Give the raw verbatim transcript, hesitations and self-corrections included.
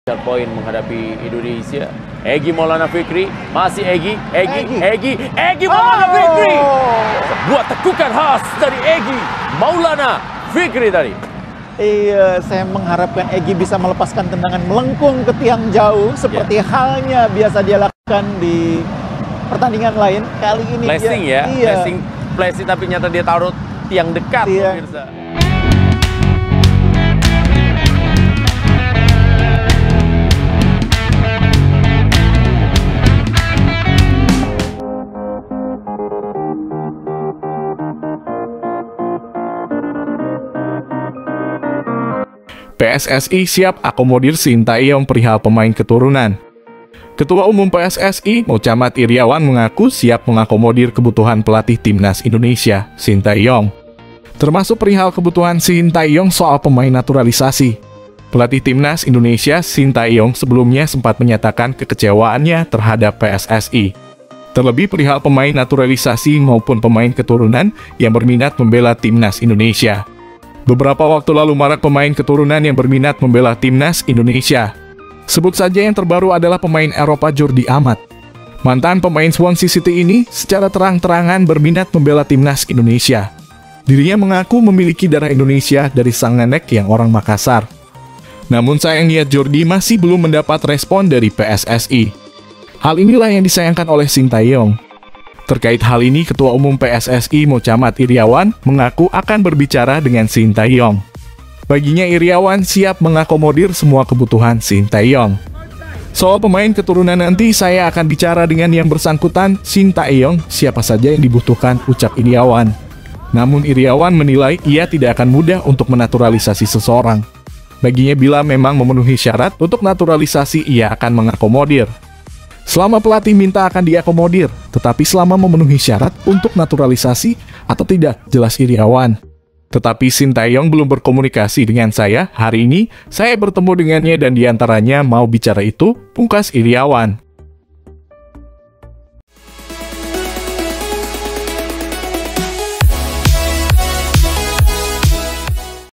Poin menghadapi Indonesia. Egy Maulana Fikri, masih Egy, Egy, Egy, Egy Maulana oh. Fikri. Sebuah tekukan khas dari Egy Maulana Fikri tadi. Iya, saya mengharapkan Egy bisa melepaskan tendangan melengkung ke tiang jauh seperti yeah. halnya biasa dia lakukan di pertandingan lain. Kali ini flashing dia, ya, iya. flashing, flashing tapi nyata dia taruh tiang dekat, tiang. pemirsa. P S S I siap akomodir Sintayong perihal pemain keturunan. Ketua Umum P S S I, Muhammad Iryawan mengaku siap mengakomodir kebutuhan pelatih Timnas Indonesia, Sintayong. Termasuk perihal kebutuhan Sintayong soal pemain naturalisasi. Pelatih Timnas Indonesia, Sintayong, sebelumnya sempat menyatakan kekecewaannya terhadap P S S I. Terlebih perihal pemain naturalisasi maupun pemain keturunan yang berminat membela Timnas Indonesia. Beberapa waktu lalu marak pemain keturunan yang berminat membela Timnas Indonesia. Sebut saja yang terbaru adalah pemain Eropa Jordi Amat. Mantan pemain Swansea City ini secara terang-terangan berminat membela Timnas Indonesia. Dirinya mengaku memiliki darah Indonesia dari sang nenek yang orang Makassar. Namun sayangnya Jordi masih belum mendapat respon dari P S S I. Hal inilah yang disayangkan oleh Sintayong. Terkait hal ini, Ketua Umum P S S I Muhammad Iryawan mengaku akan berbicara dengan Sintayong. Baginya Iryawan siap mengakomodir semua kebutuhan Sintayong. Soal pemain keturunan nanti saya akan bicara dengan yang bersangkutan, Sintayong, siapa saja yang dibutuhkan, ucap Iryawan. Namun Iryawan menilai ia tidak akan mudah untuk menaturalisasi seseorang. Baginya bila memang memenuhi syarat untuk naturalisasi ia akan mengakomodir. Selama pelatih minta akan diakomodir, tetapi selama memenuhi syarat untuk naturalisasi atau tidak, jelas Iryawan. Tetapi Sintayong belum berkomunikasi dengan saya. Hari ini saya bertemu dengannya dan diantaranya mau bicara itu, pungkas Iryawan.